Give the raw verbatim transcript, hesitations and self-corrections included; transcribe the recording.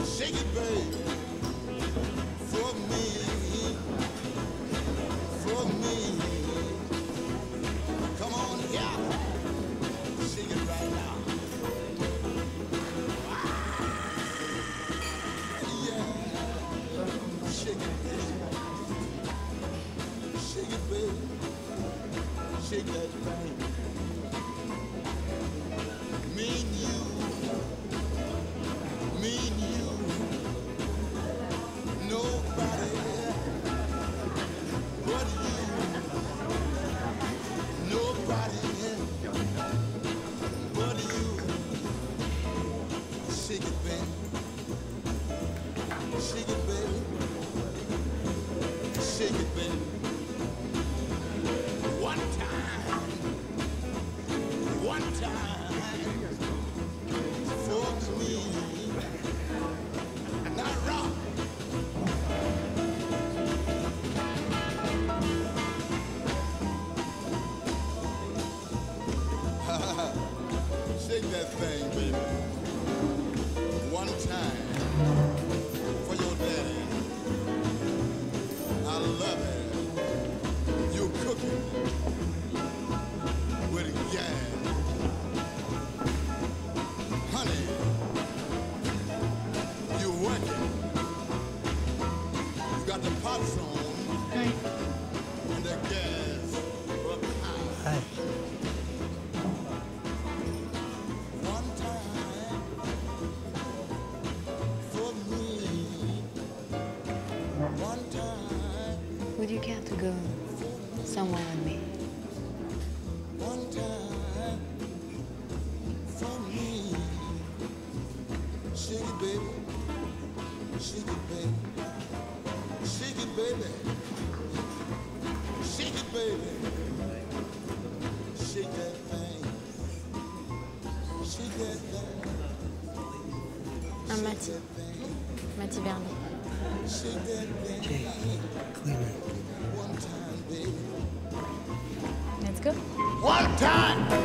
Shake it, baby, for me, for me. Come on, yeah, shake it right now. Yeah, shake it, baby. Shake it, baby. Shake that thing. Me and you, me and you. Nobody but you. Nobody but you. Shake it, baby. Shake it, baby. Shake it, baby. One time. One time. For me. Now rock. Shake that thing, baby. One time for your daddy. I love it. You're cooking with gas. Honey, you're working. You got the pots on and the gas up high. Hi. One time for me. One time, Would you care to go somewhere with me? one time for me. Shake it, baby. Shake it, baby. Shake it, baby. Shake it, baby. Shake that thing. Shake that thing. I'm Matty. Matty Bernier. Shake that thing. Jay, clean it. One time, baby. Let's go. One time.